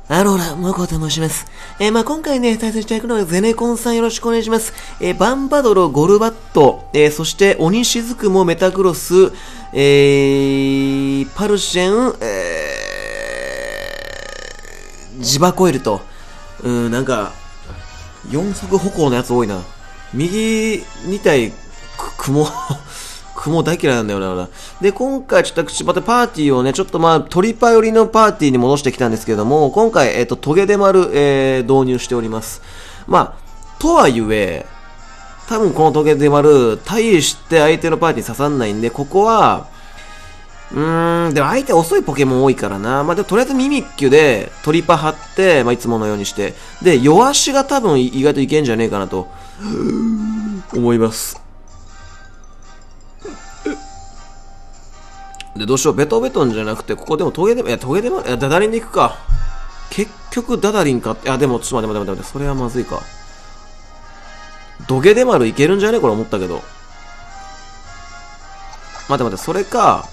アローラ、マコと申します。今回ね、対戦していくのはゼネコンさんよろしくお願いします。バンバドロ、ゴルバット、そして鬼しずくもメタグロス、パルシェン、ジバコイルと、なんか、4足歩行のやつ多いな。右2体、雲大嫌いなんだよな。で、今回ちょっとまたパーティーをね、ちょっとトリパ寄りのパーティーに戻してきたんですけれども、今回、トゲデマル、導入しております。とはいえ、多分このトゲデマル、大して相手のパーティーに刺さんないんで、ここは、でも相手遅いポケモン多いからな。でもとりあえずミミッキュでトリパ張って、いつものようにして、で、弱足が多分意外といけんじゃねえかなと、思います。で、どうしよう。ベトベトンじゃなくて、ここでもトゲデマル、ダダリンで行くか。結局ダダリンか。でも、ちょっと待って。それはまずいか。ドゲデマルいけるんじゃねこれ思ったけど。待って、それか。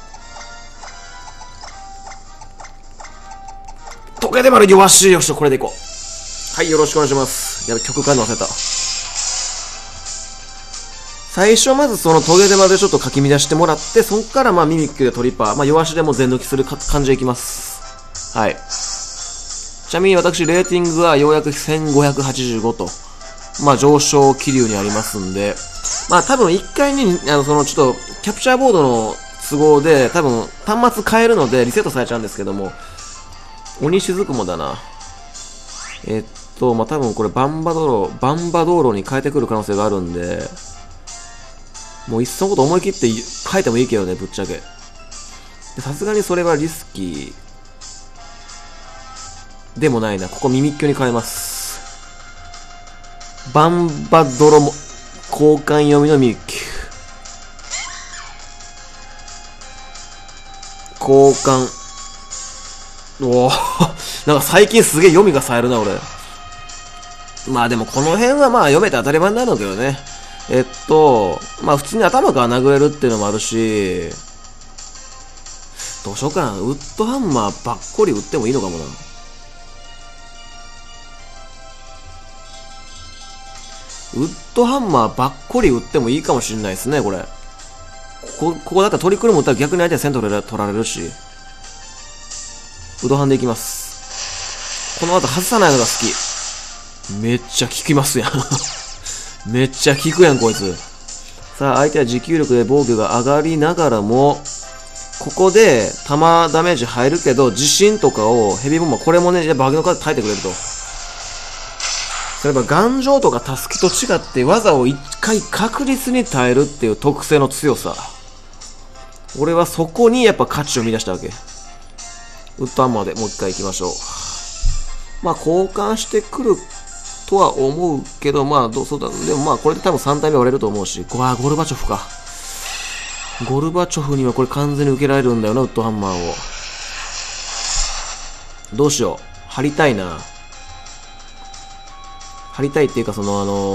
トゲデマル弱し。よし、これでいこう。はい、よろしくお願いします。やべ、曲変えるの忘れた。最初まずそのトゲデマルでちょっとかき乱してもらって、そっからミミックでトリパー、弱足でも全抜きする感じでいきます。はい。ちなみに私、レーティングはようやく1585と、上昇気流にありますんで、多分1回に、ちょっと、キャプチャーボードの都合で、多分、端末変えるのでリセットされちゃうんですけども、鬼しずくもだな。多分これバンバ道路に変えてくる可能性があるんで、もういっそのこと思い切って変えてもいいけどね、ぶっちゃけ。さすがにそれはリスキーでもないな。ここミミッキュに変えます。バンバドロも交換読みのミミッキュ。交換。おぉなんか最近すげえ読みが冴えるな、俺。でもこの辺は読めて当たり前になるんだけどね。普通に頭から殴れるっていうのもあるし、どうしようかな。ウッドハンマーばっこり打ってもいいのかもな。ウッドハンマーばっこり打ってもいいかもしれないですね、これ。ここだったらトリクルも打ったら逆に相手はセント取られるし。ウドハンでいきます。この後外さないのが好き。めっちゃ効きますやん。めっちゃ効くやん、こいつ。さあ、相手は持久力で防御が上がりながらも、ここで弾ダメージ入るけど、地震とかをヘビーボンバー、これもね、バグの数耐えてくれると。例えば、頑丈とかタスキと違って技を一回確実に耐えるっていう特性の強さ。俺はそこにやっぱ価値を見出したわけ。ウッドハンマーでもう一回行きましょう。交換してくるとは思うけど、そうだ。でもこれで多分3体目割れると思うし、ゴルバチョフか。ゴルバチョフにはこれ完全に受けられるんだよな、ウッドハンマーを。どうしよう。張りたいな。張りたいっていうか、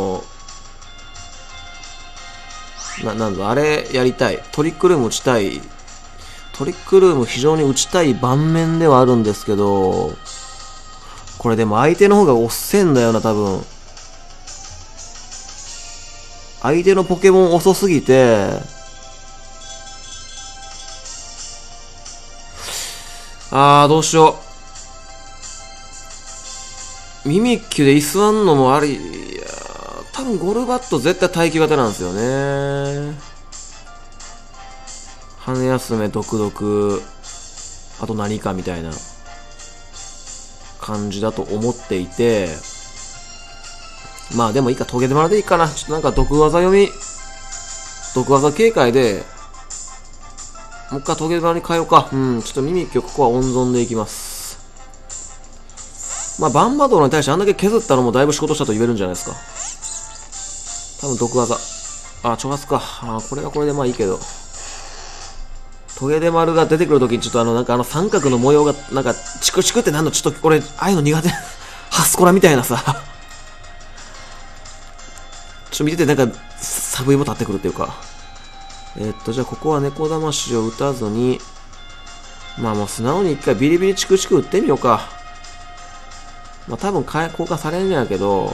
なんだ、あれやりたい。トリックルーム打ちたい。トリックルーム非常に打ちたい盤面ではあるんですけど、これでも相手の方がおっせんだよな、多分。相手のポケモン遅すぎて、どうしよう。ミミッキュで居座んのもあり、多分ゴルバット絶対待機型なんですよね。羽休め、毒々、あと何かみたいな感じだと思っていて、でもいいか、トゲデマルでいいかな。ちょっとなんか毒技警戒で、もう一回トゲデマルに変えようか。ちょっとミミッキュここは温存でいきます。バンバドロに対してあんだけ削ったのもだいぶ仕事したと言えるんじゃないですか。多分毒技。挑発か。これはこれでいいけど。トゲデマルが出てくるときにちょっと三角の模様がチクチクってなんのちょっとこれああいうの苦手ハスコラみたいなさちょっと見ててサブイも立ってくるっていうかじゃあここは猫魂を打たずにもう素直に一回ビリビリチクチク打ってみようか。 まあ多分交換されんやけど、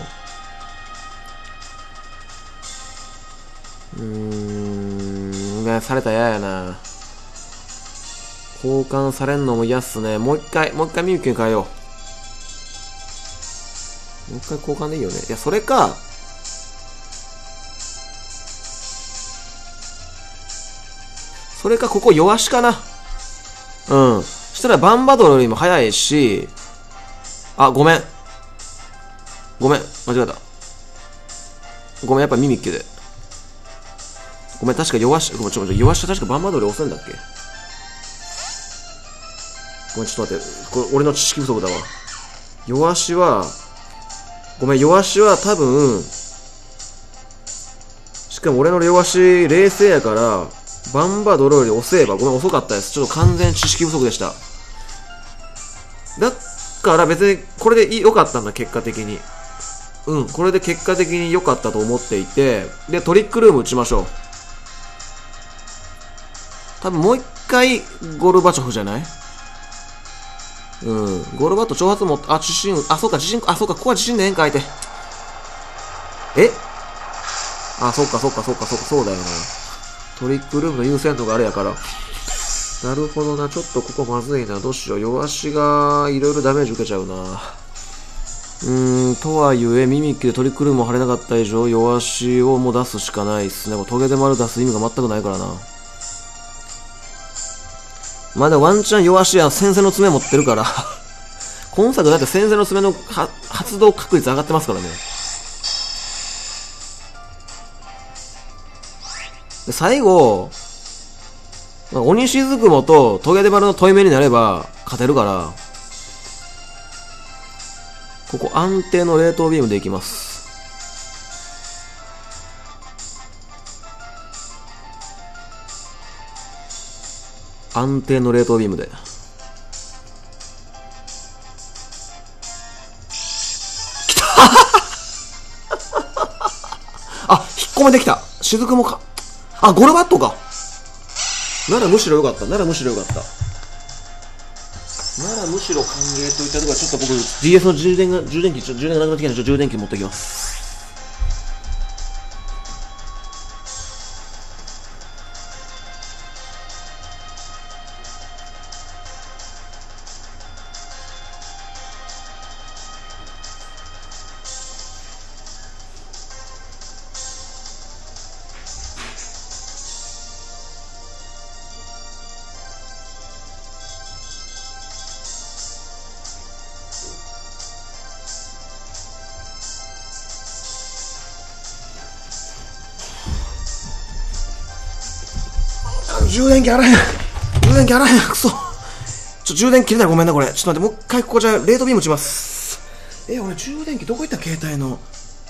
されたら嫌やな。交換されんのも嫌っすね。もう一回ミミッキュに変えよう。もう一回交換でいいよね。いや、それか、ここ弱しかな。そしたらバンバドルよりも早いし、あ、ごめん、間違えた。ごめん、やっぱミミッキュで。ごめん、確か弱し、弱しは確かバンバドル押すんだっけ。ごめん、ちょっと待って。これ、俺の知識不足だわ。弱しは、ごめん、弱しは多分、しかも俺の弱し、冷静やから、バンバドルより遅えば、ごめん、遅かったです。ちょっと完全知識不足でした。だから別に、これで良かったんだ、結果的に。これで結果的に良かったと思っていて、で、トリックルーム打ちましょう。多分もう一回、ゴルバチョフじゃない？ゴルバット挑発も、自信、そうか、ここは自信でええんかいて。そうだよな。トリックルームの優先度があれやから。なるほどな、ちょっとここまずいな。どうしよう。弱しが、いろいろダメージ受けちゃうな。とはいえ、ミミッキュでトリックルームを張れなかった以上、弱しをもう出すしかないっすね。もうトゲで丸出す意味が全くないからな。まあでもワンチャン弱しや先生の爪持ってるから。今作だって先生の爪の発動確率上がってますからね。で最後、鬼しずくもとトゲで丸の問い目になれば勝てるから、ここ安定の冷凍ビームでいきます。安定の冷凍ビームで。きたあ、引っ込めてきた。雫もか。あ、ゴルバットか。ならむしろよかった。ならむしろ歓迎といったところはちょっと僕 DS の充電がなくなってきたので充電器持ってきます。充電器あらへん、くそ。充電器切れたらごめんな、これ。ちょっと待って、もう一回ここじゃ、レートビーム打ちます。俺充電器どこ行った？携帯の。どこ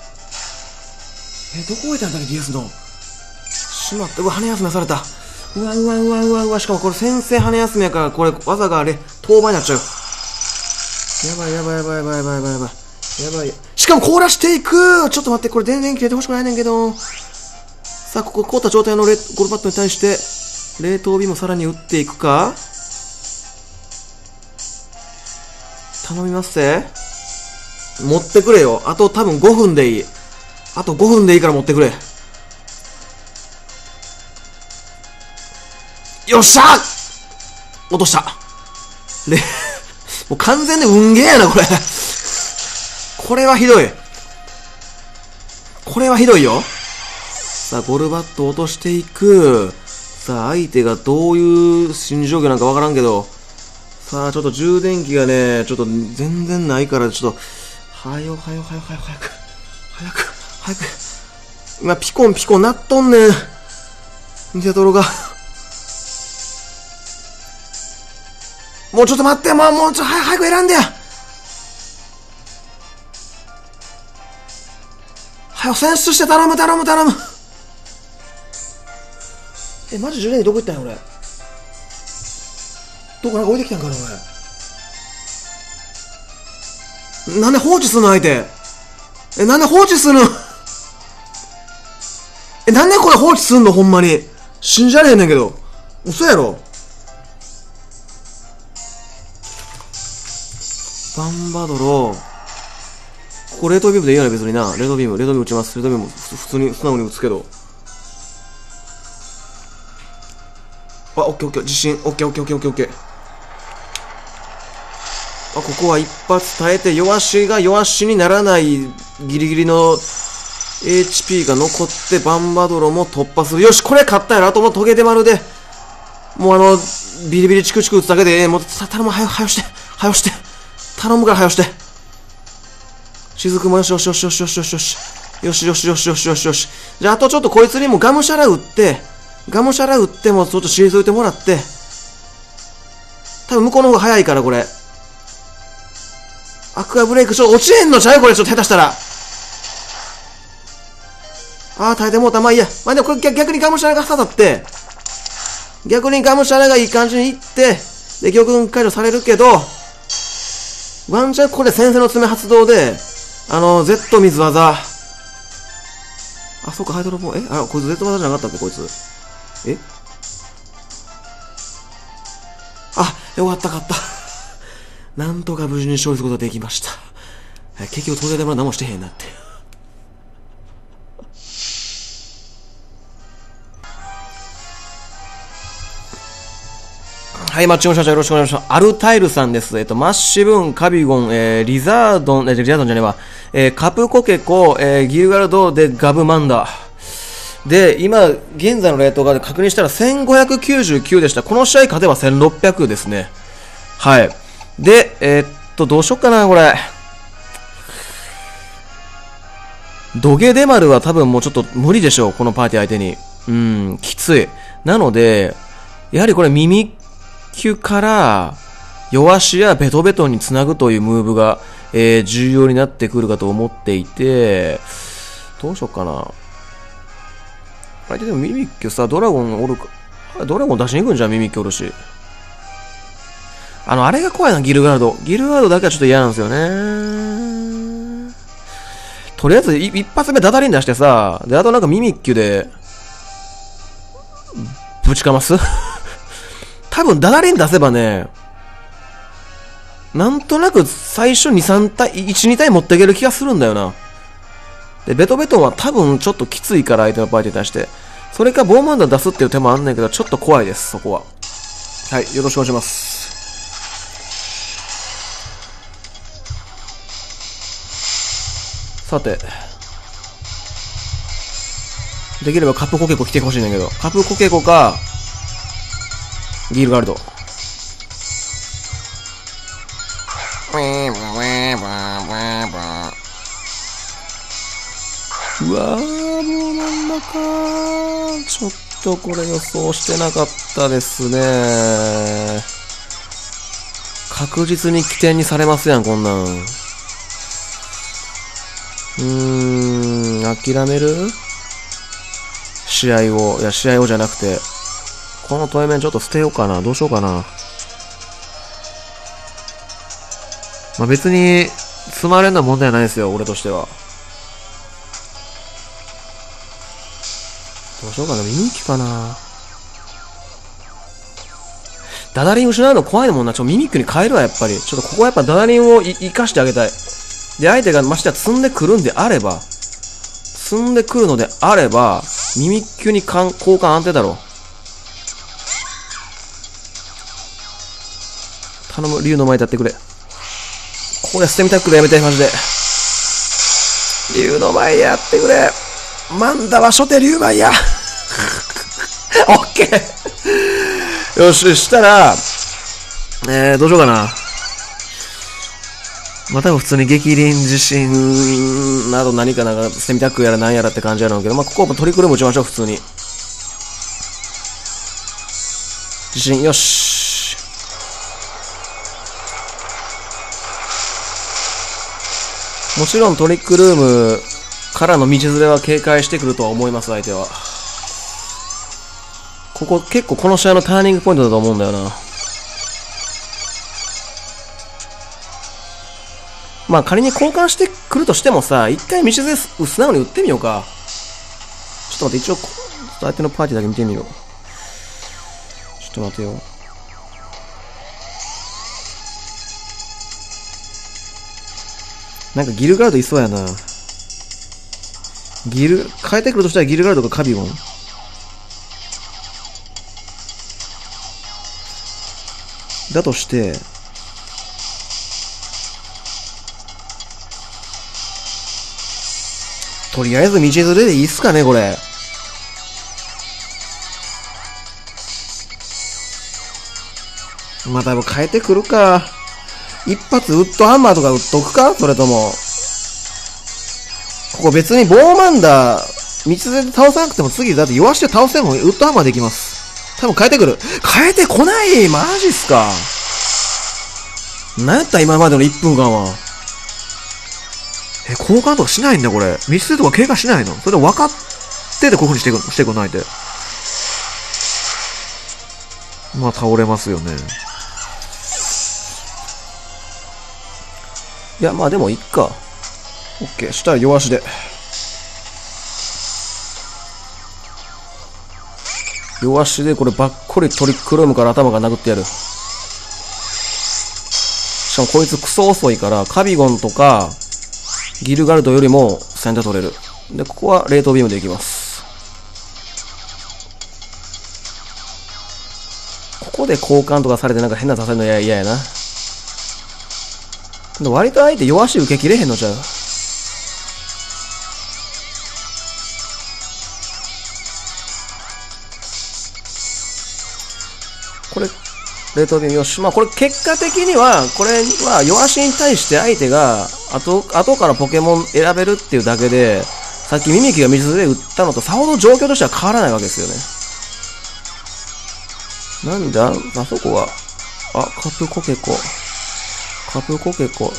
置いたんだっけ、DS の。しまった。うわ、羽休めされた。うわ。しかもこれ先生羽休めやから、これ技が当番になっちゃう。やばい。しかも凍らしていく。ちょっと待って、これ電源切れてほしくないねんけど。さあ、ここ凍った状態のゴルバットに対して、冷凍ビームさらに打っていくか。頼みますぜ。持ってくれよ。あと多分5分でいい。あと5分でいいから持ってくれ。よっしゃ落とした。もう完全に運ゲーやな、これ。これはひどいよ。さあ、ゴルバット落としていく。さあ、相手がどういう心理状況なんかわからんけど。さあ、ちょっと充電器がね、ちょっと全然ないから、ちょっと、早く。今、ピコンなっとんねん。ニセトロが。もうちょっと待って、もうちょっと早く選んでや。早く選出して頼む。マジ充電器どこ行ったんや、俺。どこなんか置いてきたんかな、俺。なんで放置すんの、相手。なんで放置するの。なんでこれ放置すんの、ほんまに。信じられへんねんけど。嘘やろ。バンバドロこれ冷凍ビームでいいよね、別にな。冷凍ビーム打ちます。冷凍ビーム普通に素直に打つけど。あ、オッケーオッケー、自信。オッケーオッケーオッケーオッケーオッケー。あ、ここは一発耐えて、弱しが弱しにならないギリギリの HP が残って、バンバドロも突破する。よし、これ勝ったやろ。あともうトゲで丸で。もうビリビリチクチク打つだけで、もう、頼む、はよして。頼むからはよして。雫もよしよしよしよしよしよしよし。よしよしよしよしよしよし。じゃあ、あとちょっとこいつにもガムシャラ打って、もちょっと退いてもらって、多分向こうの方が早いから、これ。アクアブレイク、落ちへんのちゃうこれ、ちょっと下手したら。耐えてもうた。まあいいや。まあでもこれ逆にガムシャラが刺さって、逆にガムシャラがいい感じにいって、で、玉群解除されるけど、ワンチャンこれ先生の爪発動で、Z 水技。あ、そうか、ハイドロボーン。こいつ Z 技じゃなかったっけ、こいつ。よかった、勝った。なんとか無事に勝利することができました。結局、東大でも何もしてへんなって。はい、マッチングしました。よろしくお願いします。アルタイルさんです。マッシブン、カビゴン、リザードンじゃねえわ。カプコケコ、ギルガルドでガブマンダ。で、今、現在のレートが確認したら1599でした。この試合勝てば1600ですね。はい。で、どうしよっかな、これ。ドゲデマルは多分もうちょっと無理でしょう。このパーティー相手に。きつい。なので、やはりこれミミッキュから弱しやベトベトにつなぐというムーブが、重要になってくるかと思っていて、どうしよっかな。相手でもミミッキュさ、ドラゴンおるか。ドラゴン出しに行くんじゃん、ミミッキュおるし。あれが怖いな、ギルガード。ギルガードだけはちょっと嫌なんですよね。とりあえず、一発目ダダリン出してさ、で、あとなんかミミッキュで、ぶちかます多分ダダリン出せばね、なんとなく最初2、3体、1、2体持っていける気がするんだよな。で、ベトベトンは多分ちょっときついから相手のパーティーに対して。それかボーマンダー出すっていう手もあんねんけど、ちょっと怖いです、そこは。はい、よろしくお願いします。さて。できればカプコケコ来てほしいんだけど、カプコケコか、ギルガルド。うわー、もうなんだかちょっとこれ予想してなかったですね。確実に起点にされますやん、こんなん。諦める？試合を。いや、試合をじゃなくて、このトイメンちょっと捨てようかな。どうしようかな。まあ、別に、積まれるのは問題ないですよ、俺としては。どうしようかな。ミミッキュかな。ダダリン失うの怖いもんな。ミミッキュに変えるわ、やっぱり。ちょっとここはやっぱダダリンを生かしてあげたい。で、相手がましては積んでくるんであれば、ミミッキュに交換安定だろ。頼む、竜の前でやってくれ。これ捨てみたくれやめて、マジで。竜の前やってくれ。マンダは初手竜前や。オッケー。よし、したら、どうしようかな。また普通に激鱗地震など何かなんか捨てみたくやらなんやらって感じやろうけど、まあ、ここもトリクルも打ちましょう、普通に。地震、よし。もちろんトリックルームからの道連れは警戒してくるとは思います、相手は。ここ結構この試合のターニングポイントだと思うんだよな。まあ仮に交換してくるとしてもさ、一回道連れ素直に打ってみようか。ちょっと待って、一応、相手のパーティーだけ見てみよう。ちょっと待てよ。 なんかギルガルドいそうやな。変えてくるとしたらギルガルドかカビゴン。だとして、とりあえず道連れでいいっすかね、これ。まあ、多分変えてくるか。一発ウッドハンマーとか打っとくか、それとも。ここ別にボーマンダー、道連れで倒さなくても次、だって弱して倒せんもん、ウッドハンマーできます。多分変えてくる。変えてこない、マジっすか。なんやった今までの1分間は。交換とかしないんだ、これ。道連れとか経過しないの？それで分かっててこういう風にしてくんないで。まあ、倒れますよね。いや、まあでもいっか。オッケー。したら弱足で。弱足でこればっこりトリックルームから頭が殴ってやる。しかもこいつクソ遅いから、カビゴンとか、ギルガルドよりも先手取れる。で、ここは冷凍ビームでいきます。ここで交換とかされてなんか変なさせるの嫌やな。割と相手弱足受けきれへんのちゃう？これ、冷凍ビームよし。まあこれ結果的には、これは弱足に対して相手が後からポケモン選べるっていうだけで、さっきミミキが水で打ったのとさほど状況としては変わらないわけですよね。なんであそこは、カプコケコ。カプコケコ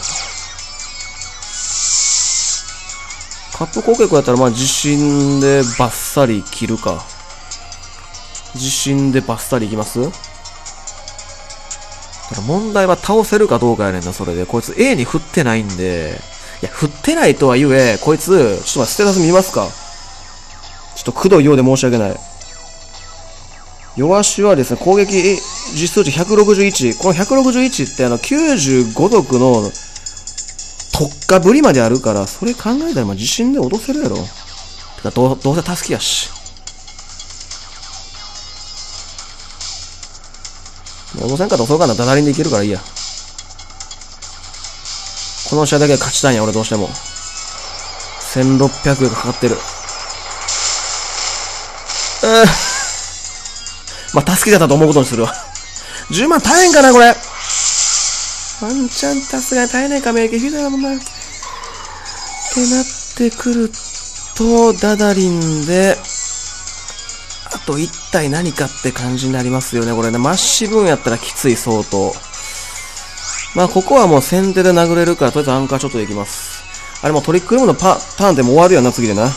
やったらまあ自信でバッサリ切るか。自信でバッサリいきます？ただ問題は倒せるかどうかやねんな、それで。こいつ A に振ってないんで。いや、振ってないとはゆえ、こいつ、ちょっと待って、ステータス見ますか。ちょっとくどいようで申し訳ない。弱足はですね、攻撃実数値161。この161って95毒の特化ぶりまであるから、それ考えたら自信で落とせるやろ。てか、どうせ助けやし。落とせんかったらそうかな、ダダリンでいけるからいいや。この試合だけは勝ちたいんや、俺どうしても。1600円がかかってる。まあ、助けちゃったと思うことにするわ。10万耐えんかな、これ。ワンチャンさすがに耐えないか、免疫ひどいもんな。ってなってくると、ダダリンで、あと1体何かって感じになりますよね、これね。マッシブンやったらきつい相当。まあ、ここはもう先手で殴れるから、とりあえずアンカーちょっとでいきます。あれもうトリックルームのターンでも終わるよな、次でな。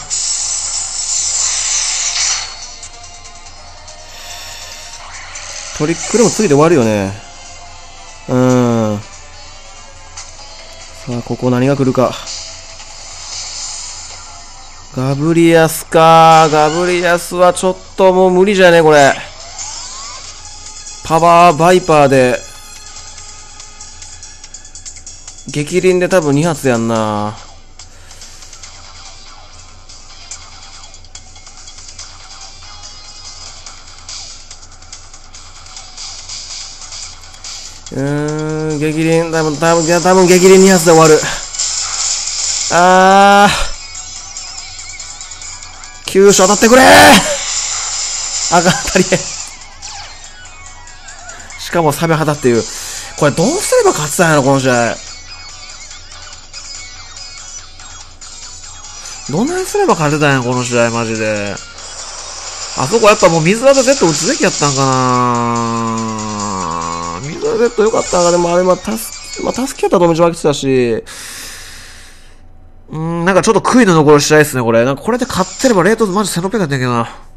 トリックルーム次で終わるよね。さあ、ここ何が来るか。ガブリアスか。ガブリアスはちょっともう無理じゃね、これ。パワーバイパーで、激輪で多分2発やんな。激輪、多分激輪2発で終わる。急所当たってくれー。当たりへん。しかもサメ肌っていう。これどうすれば勝つたんやろ、この試合。どないすれば勝てたんや、この試合、マジで。あそこやっぱもう水技 Z 打つべきやったんかな。水技 Z よかったんか。でもあれ助けたとも一番来てたし。なんかちょっと悔いの残る試合ですね、これ。なんかこれで勝ってればレートマジ1600やったんやけどな。